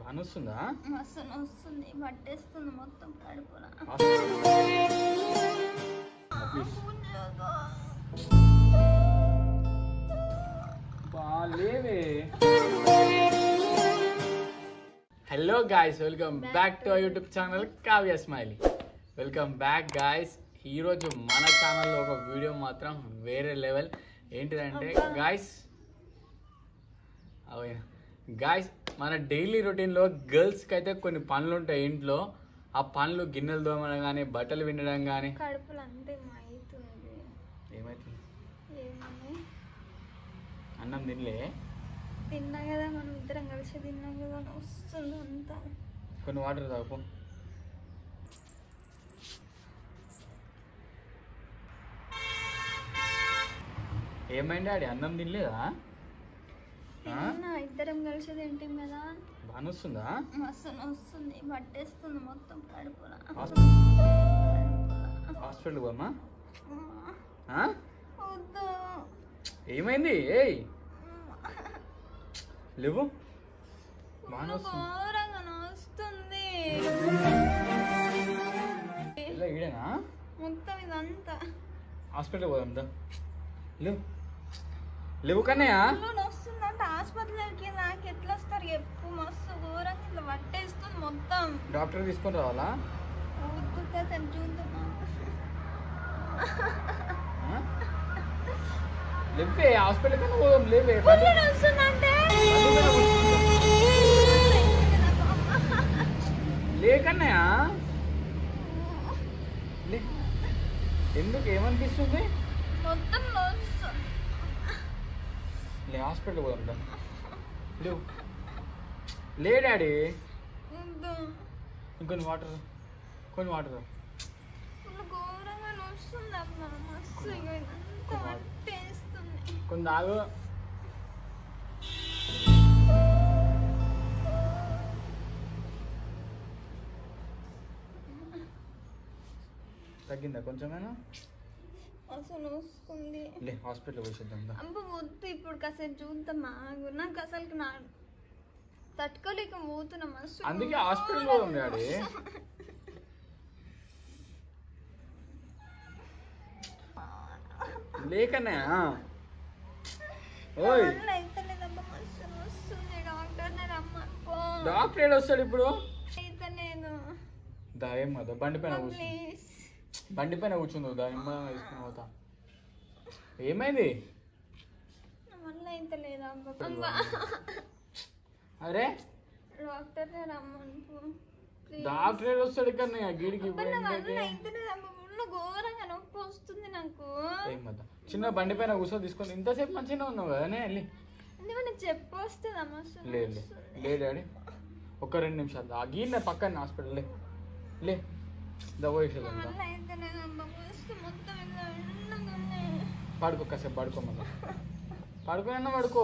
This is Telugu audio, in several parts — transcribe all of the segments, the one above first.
అనొస్తుందా? మస్తు వస్తుంది, పట్టేస్తుంది మొత్తం కడుపులా. Hello guys, welcome back to our YouTube channel Kavya smiley. Welcome back guys. ఈరోజు మన ఛానల్లో ఒక వీడియో మాత్రం వేరే లెవెల్. ఏంటిదంటే గాయస్ మన డైలీ రొటీన్లో గర్ల్స్కి అయితే కొన్ని పనులు ఉంటాయి ఇంట్లో. ఆ పనులు గిన్నెలు తోమడం కానీ, బట్టలు వినడం కానీ. కడుపులు అంతే అవుతుంది. ఏమవుతుంది? అన్నం తినలే? తిన్నా కదా, మనం ఇద్దరం కలిసి తిన్నాం కదా, వస్తుంది అంతా. కొన్ని వాటర్ తాగు. ఏమైంది ఆడి? అన్నం తినలేదా? ఇద్దరం కలిసి తింటాం కదా. బాగా వస్తుందా? మస్తు వస్తుంది, పట్టేస్తుంది మొత్తం కడుపులా. హాస్పిటల్ పోమ్మా. వద్దు. ఏమైంది? ఏయ్ లేవు. బాగా వస్తుంది ఈడేనా మొత్తం ఇదంతా. హాస్పిటల్ పోదాం. లేవు లేవు కన్నయ్య. వస్తుందంటే హాస్పిటల్కి నాకు ఎట్లా వస్తారు? ఎప్పుడు మస్తు ఘోరంగా ఇట్లా పట్టేస్తుంది మొత్తం. డాక్టర్ తీసుకొని రావాలా? వద్దు కదా, చూద్దామా? లేవే, హాస్పిటల్ కన్నా పోదాం. లేవే, వస్తుందంటే లేకన్నయ్య. ఎందుకు? ఏమనిపిస్తుంది? మొత్తం లే, హాస్పిటల్ పోదాం. లేవు లే డాడీ. ఇంకొన్ని వాటర్, కొన్ని వాటర్. ఘోరంగా వస్తుంది అమ్మా, మస్తు ఇదంతా పట్టేస్తుంది. కొన్ని తాగు. తగ్గిందా కొంచెమైనా? అసలు వస్తుంది. లే, హాస్పిటల్ పోసేద్దాం. అమ్మ వద్దు, ఇప్పుడు కాసేపు చూద్దామా? నాకు అసలు నా తట్టుకోలేక పోతున్నా మస్తు. అందుకే హాస్పిటల్ పోదాం డాడీ. లేకన్నా అయితలేదమ్మా, మస్తు వస్తుంది. డాక్టర్ని రమ్మనుకో. డాక్టర్ ఏడు వస్తాడు ఇప్పుడు? అయితలేదు. దాయం కదా, బండి పైన కూర్చుంది. దాయం తీసుకుని పోతా. ఏమైంది? మళ్ళీ అయితలేదమ్మా. అరే డాక్టర్ని రమ్మనుకో. డాక్టర్ ఏడు వస్తాడు కన్నా గీడికి? ఘోరంగా నొప్పి వస్తుంది నాకు. ఏమద్దా, చిన్న బండి పైన కూర్చో తీసుకొని. ఇంతసేపు మంచిగా ఉన్నావు కదా వెళ్ళి. ఎందుకంటే చెప్పు వస్తుందమ్మా. లేదు లే డాడీ, ఒక్క 2 నిమిషాలు. ఆ గీడిన పక్కన హాస్పిటల్. లే దవ్వేసేద్దాం. పడుకో, కాసేపు పడుకో. మళ్ళీ పడుకోనన్నా పడుకో.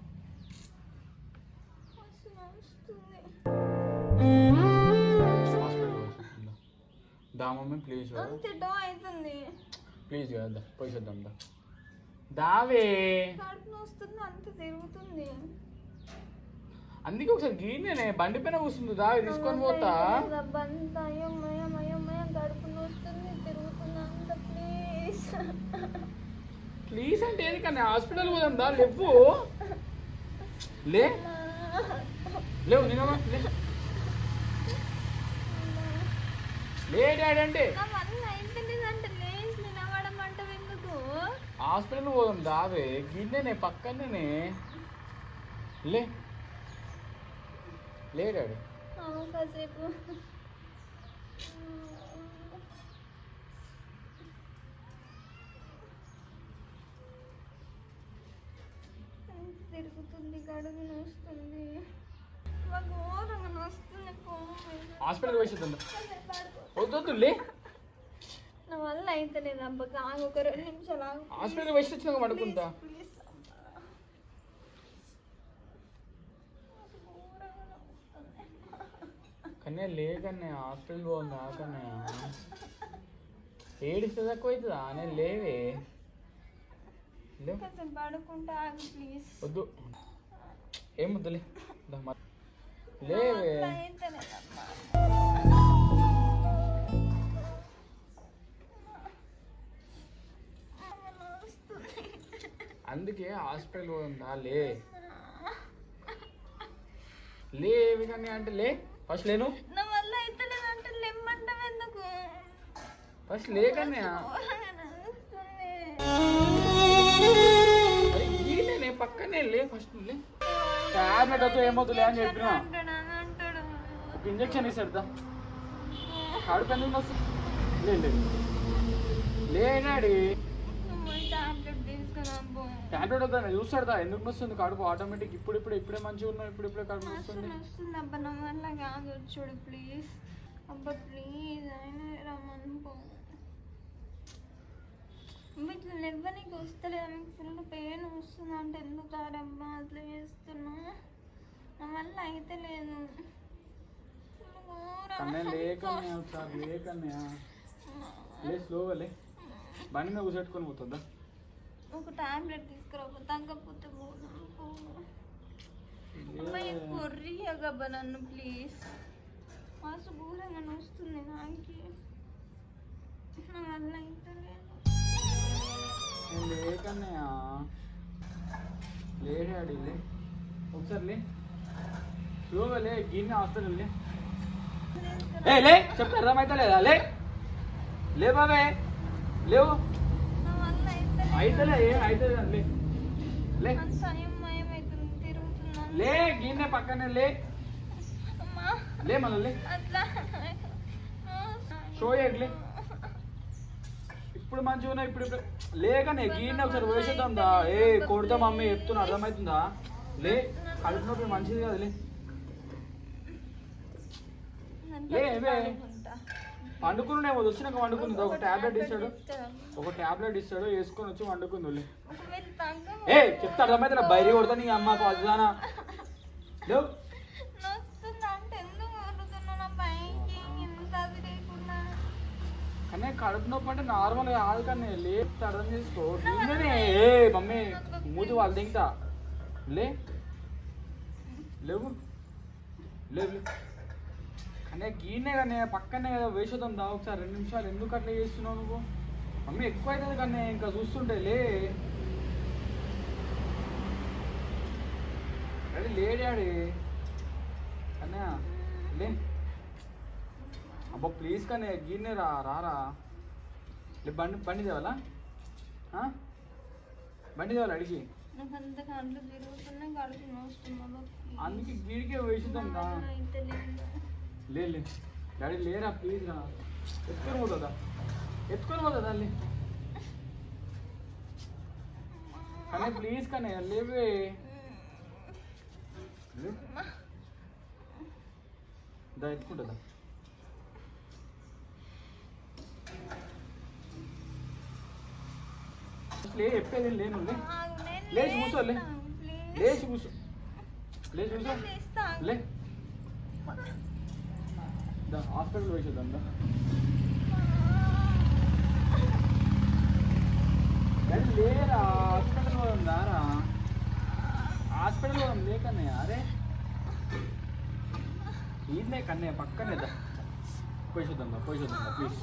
దా మమ్మీ ప్లీజ్ ప్లీజ్ కదా, పోసేద్దాం. దావే వస్తుంది, అంత తిరుగుతుంది. అందుకే ఒకసారి గీనే బండి పైన కూర్చుంది. దావి తీసుకొని పోతా. ప్లీజ్ అంటే ఏది కానీ హాస్పిటల్ పోదాం. దా లేవు. లేవు నేను లే డాడీ అంటే హాస్పిటల్ పోదాం. దావే గిన్నెనే పక్కనే. లే డాడీ. కాసేపు తిరుగుతుంది, గడుగు వస్తుంది, ఘోరంగా వస్తుంది. హాస్పిటల్ వేసేద్దాం. వద్దు లే, నా వల్ల అయితలేదు అబ్బా. ఒక 2 నిమిషాలు హాస్పిటల్ వేసి వచ్చినాక పడుకుంటా. కన్నా లేకన్నా హాస్పిటల్ పోందా కన్నా? ఏడిస్తే తక్కువ అవుతుందా? నేను లేవే. పడుకుంటా ప్లీజ్. వద్దు, ఏం వద్దులే. లేవే అట్లా అయితలేదమ్మా. అందుకే హాస్పిటల్ పోతుందా లే లేవి కానీ అంటే లే ఫస్ట్ లేను నా వల్ల అయితలేదు అంటే లెమ్మంటావు ఎందుకు? ఫస్ట్ లే కానీ నేను పక్కనే లే ఫస్ట్ లే టాబ్లెట్ వద్దు ఏమవుతులే అని చెప్పిన ఒక ఇంజక్షన్ ఇస్తాడు కడుపు ఎందుకు వస్తుంది లే డాడీ టాబ్లెట్ వద్దా చూస్తాడుదా ఎందుకు వస్తుంది కడుపు ఆటోమేటిక్ ఇప్పుడే మంచిగా ఉన్నావు ఇప్పుడే కడుపు వస్తుంది అబ్బా నా వల్ల కాదు చూడు ప్లీజ్ అబ్బా ప్లీజ్ ఆయన రమ్మనుకో ఇట్లా ఇవ్వనీకి వస్తలేదు మీకు ఫుల్ పెయిన్ వస్తుంది అంటే ఎందుకు తారబ్బా అట్లా చేస్తున్నా నా వల్ల అయితే లేదు లే స్లోగా లే బండి మీద కూర్చోట్టుకొని పోతుందా ఒక టాబ్లెట్ తీసుకురావు తగ్గకపోతే కొర్రియగబ్బా నన్ను ప్లీజ్ మాసు ఘోరంగా వస్తుంది నాకి నా వల్ల అయితే లేదు లేకన్నయ్యా లే డాడీ లే ఒకసారి లే స్లోగా లే గిన్నె హాస్పిటల్ లే చెప్తా అర్థమైతే లేదా లే బాబే లేవు నా వల్ల అయితలే అయితే లే లే తిరుగుతున్నాను లే గిన్నె పక్కనే లే మళ్ళీ లే అట్లా షో చేయట్లే ఇప్పుడు మంచిగా ఉన్నా ఇప్పుడు లేకనే గిన్నె ఒకసారి వేసేద్దాం దా కొడతా మమ్మీ చెప్తున్నా అర్థమవుతుందా లే కడుపు నొప్పి మంచిది కాదు లే పండుకున్నామో వచ్చినాక వండుకుంది ఒక టాబ్లెట్ ఇస్తాడు వేసుకొని వచ్చి వండుకుంది చెప్తా అర్థమైతే బయట కొడతా నీ అమ్మ పదానా లేవు కానీ కడుపు నొప్పి అంటే నార్మల్ కాదు కానీ లేపు అర్థం చేసుకో మమ్మీ మూతి వాళ్ళు తింటా లేవు కానీ గీనే కానీ పక్కనే కదా వేసేద్దాం దా ఒకసారి 2 నిమిషాలు ఎందుకు అట్లా చేస్తున్నావు నువ్వు మమ్మీ ఎక్కువ అవుతుంది కానీ ఇంకా చూస్తుంటే లే డాడీ కన్నా లే అబ్బా ప్లీజ్ కానీ గీనే రారా బండి తేవాలా అడిగి అందుకే గీడికే వేసిద్దాం రా లే డాడీ లేరా ప్లీజ్ రా ఎత్తుకొని పోతుందా అల్లి కానీ ప్లీజ్ కానీ లేవే దా ఎత్తుకుంటుందా చెప్పేది లేను లేచి కూర్చో లేచి కూర్చో లే హాస్పిటల్ వేసేద్దాం లేరా హాస్పిటల్ పోదా రా హాస్పిటల్ పోదాం లేకన్నయ్య అరే ఈయనే కన్నయ్య పక్కనే పోయిద్దాం ప్లీజ్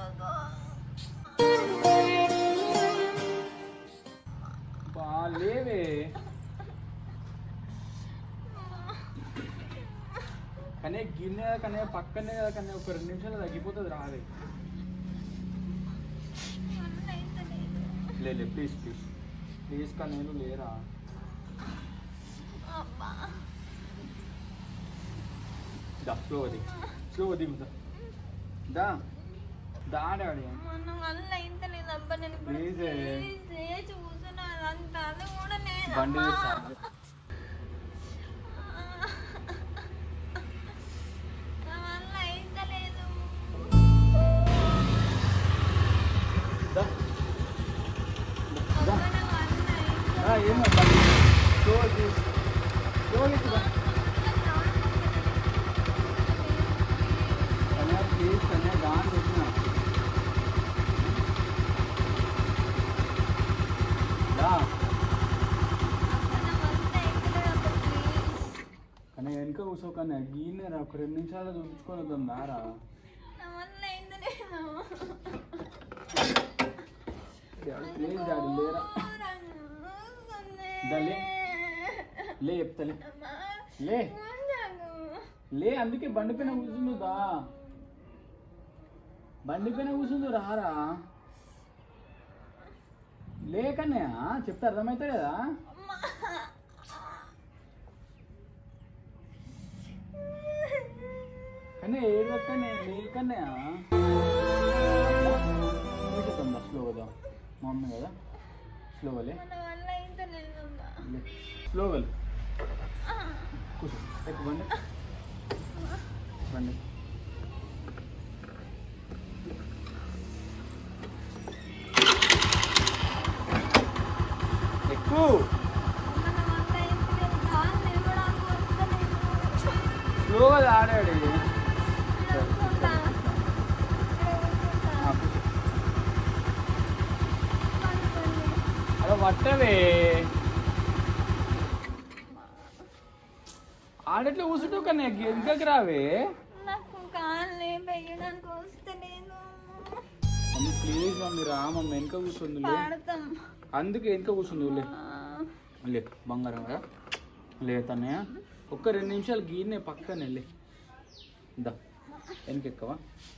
లేవే కానీ గిన్నె కానీ పక్కనే కదా కానీ ఒక 2 నిమిషాలు తగ్గిపోతుంది రాదే లే ప్లీజ్ కానీ నేను లేరా స్లో దిగుతా డాడీ బండి ఏమో ప్లీజ్ కన్యా దాని వచ్చిన ఏమైందిరా ఒక 2 నిమిషాలు చూపించుకొని వద్దాం దారా నా వల్ల అయింది లేదు. ప్లీజ్ డాడీ లేరా లే లే చెప్తలే లే లే అందుకే బండి పైన కూర్చుందా బండి పైన కూర్చుందు రారా లేకన్నయ్య చెప్తే అర్థమవుతా కదా కానీ ఏడవక్కనే లేకన్నయ్య కూర్చోద్దా స్లో కదా మా మమ్మీ కదా స్లోగా లే స్లోగా కూర్చో ఎక్కువ బండి బండి ఎక్కువ స్లోగా ఆడాడు అలా పట్టవే ఆడట్లో కూర్చుంటూ కానీ వెనుకకి రావే నాకు కాళ్ళే పెయ్యడానికి వస్తలేదు ప్లీజ్ మమ్మీ రా మమ్మీ వెనుక కూర్చుంది పాడతాం అందుకే వెనుక కూర్చుంది లే బంగారం కదా లేతనే ఒక్క 2 నిమిషాలు గీనే పక్కనే లే దా వెనకెక్కవా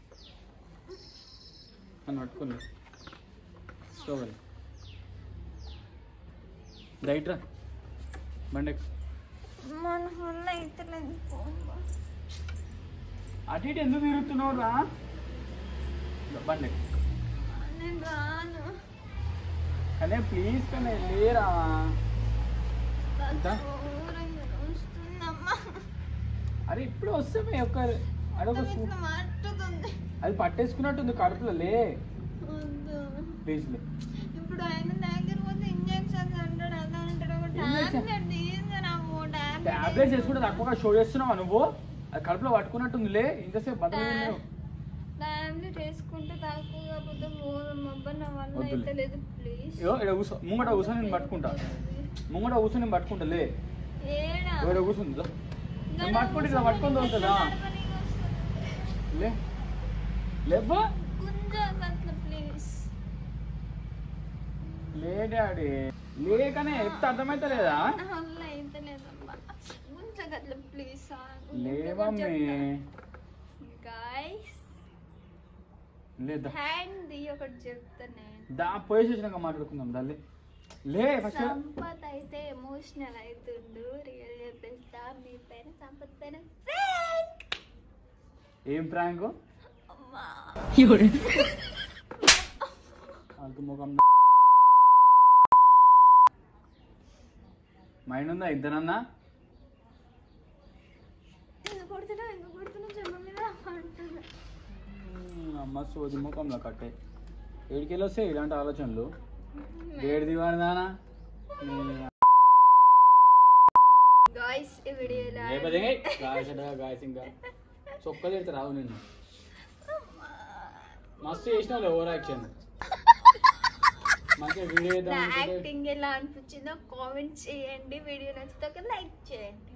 నన్ను పట్టుకుని స్లోగా రైట్ రా బండి మన వల్ల అయితే లేదు అటు ఇటు ఎందుకు తిరుగుతున్నావు రా బండి నేను రాను అనే ప్లీజ్ కానీ లేరా వస్తుందమ్మా అరే ఇప్పుడు వస్తామే ఒక్క అడొక మట్టుతుంది అది పట్టేసుకున్నట్టుంది కడుపులో లే ప్లీజ్ లే ఇప్పుడు ఆయన దగ్గర పోతే ఇంజక్షన్స్ అంటాడు అలా అంటాడు టాబ్లెట్స్ వేసుకుంటే తక్కువగా షో చేస్తున్నావా నువ్వు అది కడుపులో పట్టుకున్నట్టుంది లే ఇంతసేపు బదులు టాబ్లెట్ వేసుకుంటే తక్కువ కాకపోతే మొబ్బన్న వల్ల అయితే లేదు ప్లీజ్ ఇక్కడ కూర్చో ముంగట కూర్చొని నేను పట్టుకుంటా ముంగట కూర్చొని నేను పట్టుకుంటా లే ఇక్కడ కూర్చుందా నేను పట్టుకుంటే ఇలా పట్టుకొని ఉంటుందా లే లేవ్వా ప్లీజ్ లే డాడీ లేకనే చెప్తే అర్థమైతే లేదా వల్ల అయితే లేదమ్మా గుంజగట్ల ప్లీజ్ లే మమ్మీ గైస్ లేదా హ్యాండ్ ది ఒకటి చెప్తానే దా పోయేసి వచ్చినాక మాట్లాడుకుందాం దాన్ని లే ఫస్ట్ సంపత్ అయితే ఎమోషనల్ అవుతుండు రియల్ చెప్పేస్తా మీ పైన సంపత్ పైన ప్రాంక్ ఏం ప్రాంక్ అమ్మా అంత ముఖం మైండ్ ఉందా ఇద్దరన్నా ఎందుకు కొడుతున్నా జమ్మ మీద అంటున్నా అమ్మ సోది ముఖంలో కట్టే ఏడికెళ్ళి వస్తాయి ఇలాంటి ఆలోచనలు ఏడు దివాదానా గాయ్స్ ఈ వీడియోలో గాయస్ ఇంకా చొక్కలు అయితే రావు నేను మస్తు చేసినావు ఓవర్ యాక్షన్ మంచిగా వీడియో యాక్టింగ్ ఎలా అనిపించిందో కామెంట్ చేయండి వీడియో నచ్చితే లైక్ చేయండి